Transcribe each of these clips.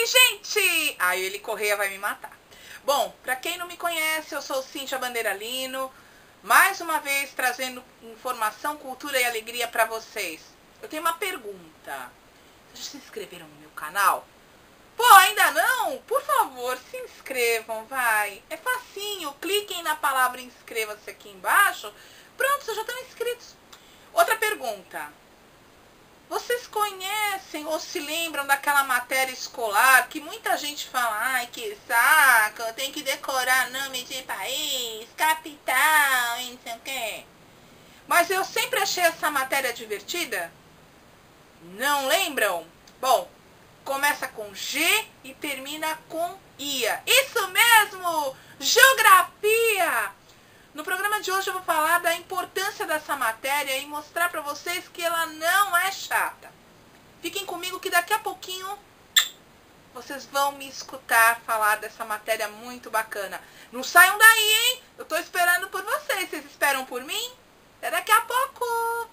Oi, gente! Aí ele Correia vai me matar. Bom, pra quem não me conhece, eu sou Cíntia Bandeiralino, mais uma vez trazendo informação, cultura e alegria pra vocês. Eu tenho uma pergunta. Vocês se inscreveram no meu canal? Pô, ainda não? Por favor, se inscrevam, vai. É facinho, cliquem na palavra inscreva-se aqui embaixo. Pronto, vocês já estão inscritos. Outra pergunta. Vocês conhecem ou se lembram daquela matéria escolar que muita gente fala, ai que saco, eu tenho que decorar nome de país, capital e não sei o quê. Mas eu sempre achei essa matéria divertida? Não lembram? Bom, começa com G e termina com IA. Isso mesmo! Geografia! No programa de hoje eu vou falar da importância dessa matéria e mostrar para vocês que ela não é chata. Fiquem comigo que daqui a pouquinho vocês vão me escutar falar dessa matéria muito bacana. Não saiam daí, hein? Eu tô esperando por vocês. Vocês esperam por mim? Até daqui a pouco!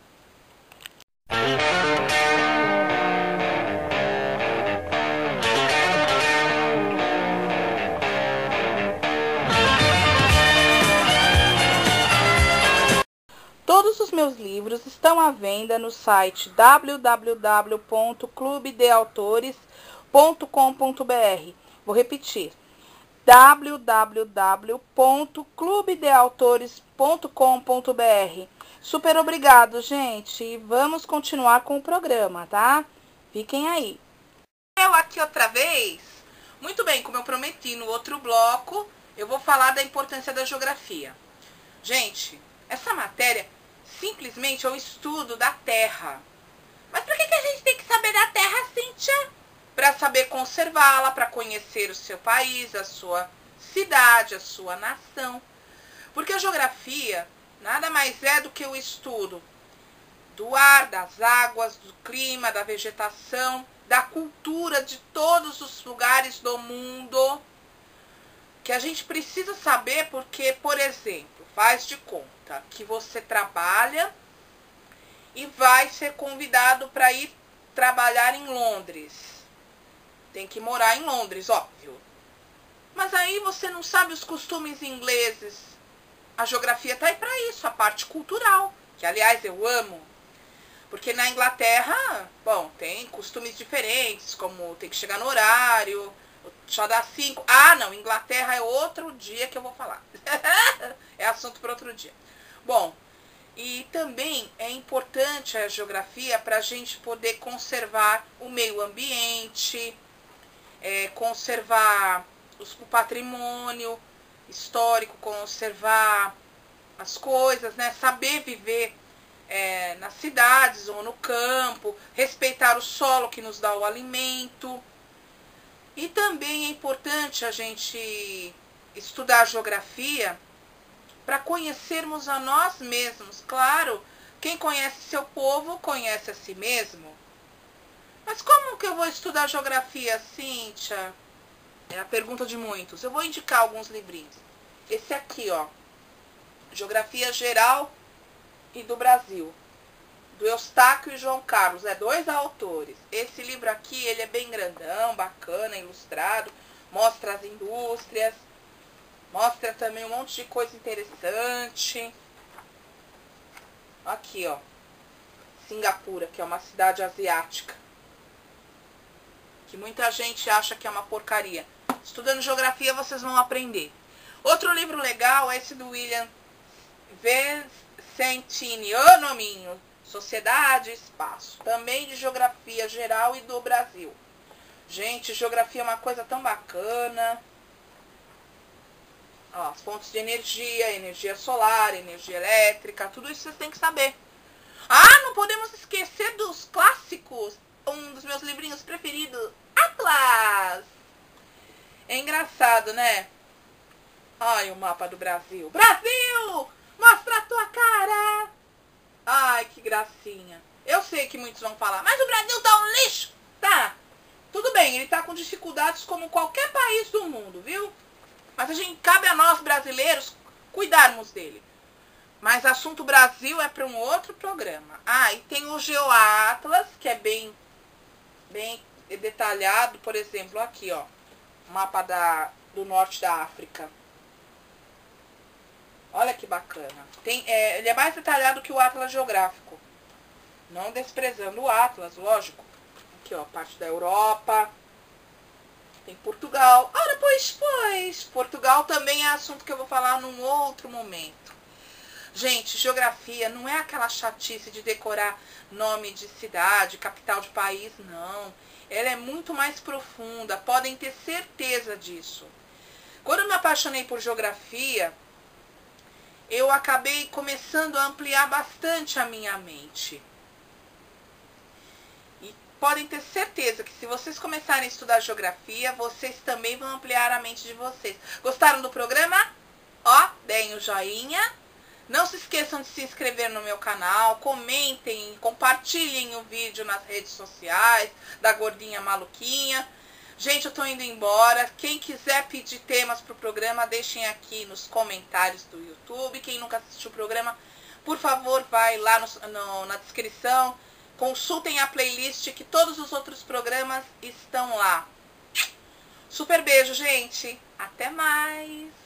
Todos os meus livros estão à venda no site www.clubedeautores.com.br. Vou repetir, www.clubedeautores.com.br. Super obrigado, gente. E vamos continuar com o programa, tá? Fiquem aí. Eu aqui outra vez. Muito bem, como eu prometi no outro bloco, eu vou falar da importância da geografia. Gente, essa matéria simplesmente é o estudo da Terra. Mas por que a gente tem que saber da Terra, Cíntia? Para saber conservá-la, para conhecer o seu país, a sua cidade, a sua nação. Porque a geografia nada mais é do que o estudo do ar, das águas, do clima, da vegetação, da cultura de todos os lugares do mundo. Que a gente precisa saber porque, por exemplo, faz de conta que você trabalha e vai ser convidado para ir trabalhar em Londres. Tem que morar em Londres, óbvio. Mas aí você não sabe os costumes ingleses. A geografia está aí para isso, a parte cultural, que aliás eu amo. Porque na Inglaterra, bom, tem costumes diferentes, como tem que chegar no horário, já dá 5. Ah, não, Inglaterra é outro dia que eu vou falar. É assunto para outro dia. Bom, e também é importante a geografia para a gente poder conservar o meio ambiente, conservar o patrimônio histórico, conservar as coisas, né? Saber viver nas cidades ou no campo, respeitar o solo que nos dá o alimento. E também é importante a gente estudar a geografia para conhecermos a nós mesmos. Claro, quem conhece seu povo, conhece a si mesmo. Mas como que eu vou estudar geografia, Cíntia? É a pergunta de muitos. Eu vou indicar alguns livrinhos. Esse aqui, ó. Geografia Geral e do Brasil. Do Eustáquio e João Carlos. É 2 autores. Esse livro aqui, ele é bem grandão, bacana, ilustrado. Mostra as indústrias. Mostra também um monte de coisa interessante. Aqui, ó. Singapura, que é uma cidade asiática. Que muita gente acha que é uma porcaria. Estudando geografia, vocês vão aprender. Outro livro legal é esse do William Vincentini. Ô, nominho! Sociedade e Espaço. Também de geografia geral e do Brasil. Gente, geografia é uma coisa tão bacana. Ó, as fontes de energia, energia solar, energia elétrica, tudo isso vocês têm que saber. Ah, não podemos esquecer dos clássicos. Um dos meus livrinhos preferidos, Atlas. É engraçado, né? Ai, o mapa do Brasil. Brasil! Mostra a tua cara! Ai, que gracinha. Eu sei que muitos vão falar, mas o Brasil tá um lixo. Tá, tudo bem, ele tá com dificuldades como qualquer país do mundo, viu? Mas cabe a nós brasileiros cuidarmos dele. Mas assunto Brasil é para um outro programa. Ah, e tem o GeoAtlas, que é bem detalhado, por exemplo, aqui, ó, mapa do norte da África. Olha que bacana. Ele é mais detalhado que o Atlas Geográfico. Não desprezando o Atlas, lógico. Aqui, ó, parte da Europa. Tem Portugal. Ora, pois. Portugal também é assunto que eu vou falar num outro momento. Gente, geografia não é aquela chatice de decorar nome de cidade, capital de país, não. Ela é muito mais profunda, podem ter certeza disso. Quando eu me apaixonei por geografia, eu acabei começando a ampliar bastante a minha mente. E podem ter certeza que se vocês começarem a estudar geografia, vocês também vão ampliar a mente de vocês. Gostaram do programa? Ó, deem o joinha. Não se esqueçam de se inscrever no meu canal, comentem, compartilhem o vídeo nas redes sociais da Gordinha Maluquinha. Gente, eu tô indo embora. Quem quiser pedir temas pro programa, deixem aqui nos comentários do YouTube. Quem nunca assistiu o programa, por favor, vai lá na descrição. Consultem a playlist que todos os outros programas estão lá. Super beijo, gente. Até mais.